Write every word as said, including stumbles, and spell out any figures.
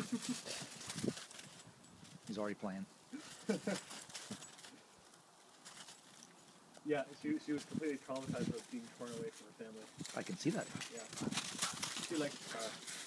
He's already playing. Yeah, she she was completely traumatized about being torn away from her family. I can see that. Yeah. She likes the car.